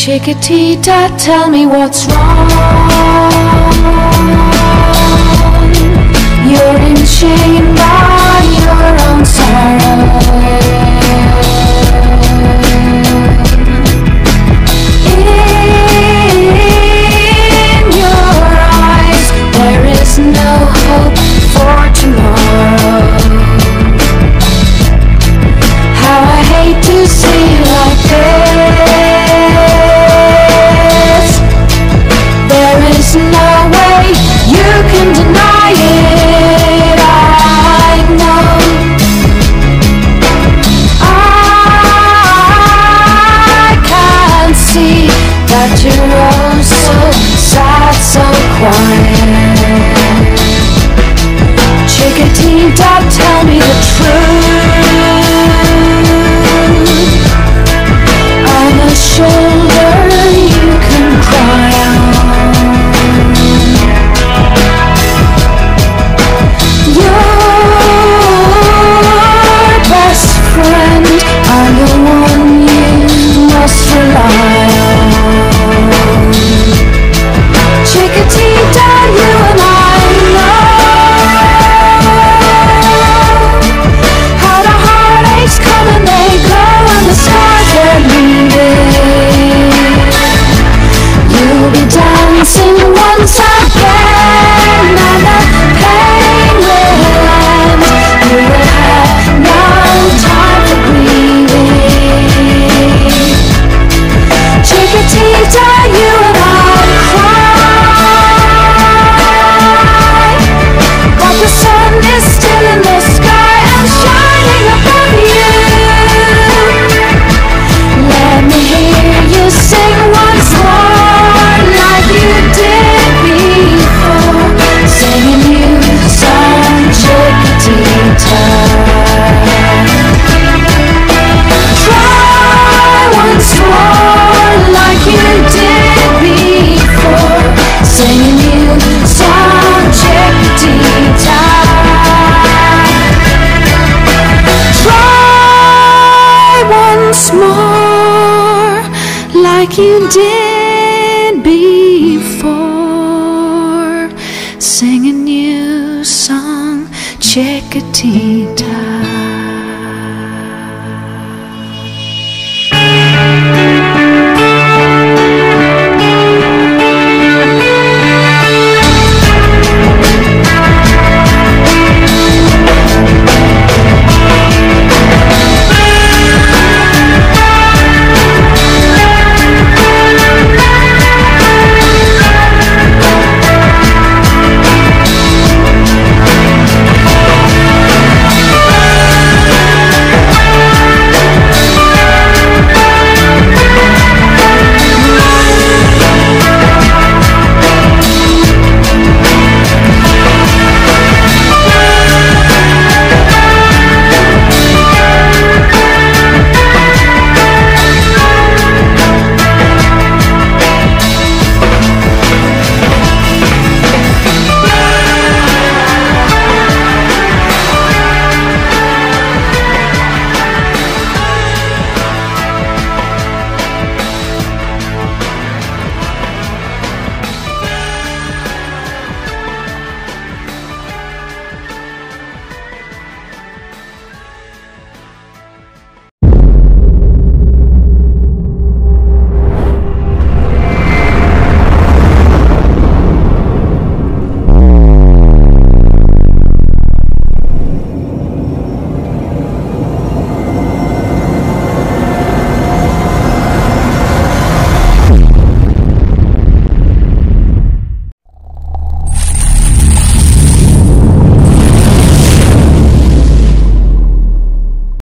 Chiquitita, tell me what's wrong. You're enchained by your own sorrow. In your eyes there is no hope for tomorrow. How I hate to see you like this. There is no way you can deny it. I know. I can see that you're oh so sad, so quiet. Chiquitita, tell me the truth. I'm a shoulder you can cry on. Your best friend, I'm the one you must rely on. Chiquitita, you and I know how the heartaches come and they go and the scars they're leaving. You'll be dancing once again and the pain will end. You will have no time for grieving. Chiquitita, you and I cry, but the sun is still in the sky and shining above you. Let me hear you sing once more like you did before. Singing you song, Chiquitita. Try once more like you did before. Singing you song, Chiquitita. Try once more like you did before. Sing a new song, Chiquitita.